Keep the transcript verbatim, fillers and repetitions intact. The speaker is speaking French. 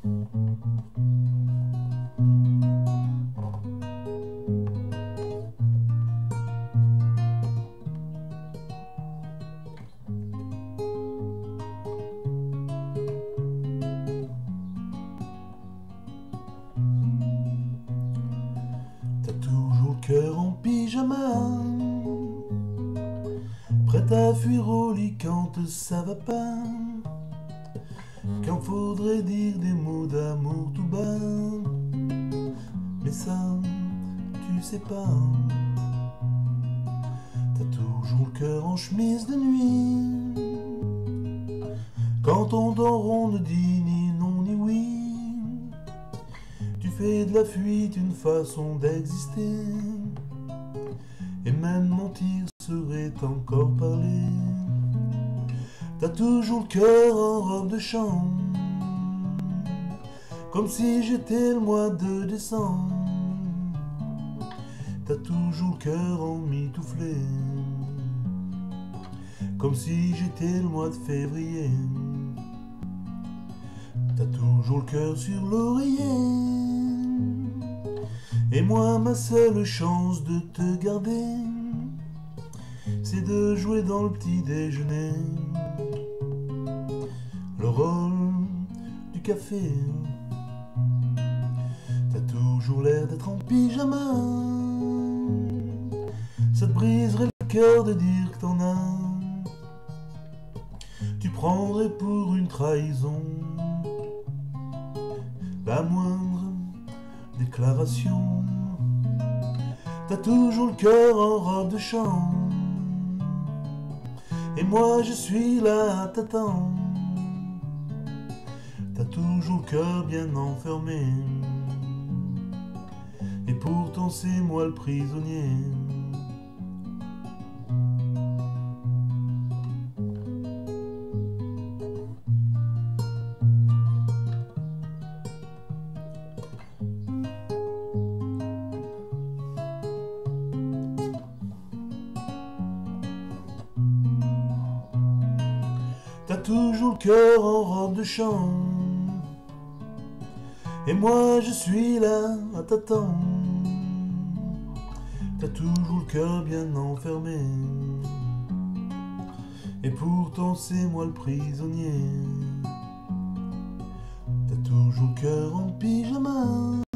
T'as toujours le cœur en pyjama, prête à fuir au lit quand ça va pas, quand faudrait dire des mots d'amour tout bas. Mais ça, tu sais pas. T'as toujours le cœur en chemise de nuit, quand on dort on ne dit ni non ni oui. Tu fais de la fuite une façon d'exister, et même mentir serait encore parler. T'as toujours le cœur en robe de chambre, comme si j'étais le mois de décembre. T'as toujours le cœur en mitouflé, comme si j'étais le mois de février. T'as toujours le cœur sur l'oreiller, et moi ma seule chance de te garder, c'est de jouer dans le petit déjeuner le rôle du café. T'as toujours l'air d'être en pyjama, ça te briserait le cœur de dire que t'en as. Tu prendrais pour une trahison la moindre déclaration. T'as toujours le cœur en robe de chambre, et moi je suis là à t'attendre. T'as toujours le cœur bien enfermé, et pourtant c'est moi le prisonnier. T'as toujours le cœur en robe de chambre, et moi je suis là à t'attendre. T'as toujours le cœur bien enfermé, et pourtant c'est moi le prisonnier. T'as toujours le cœur en pyjama.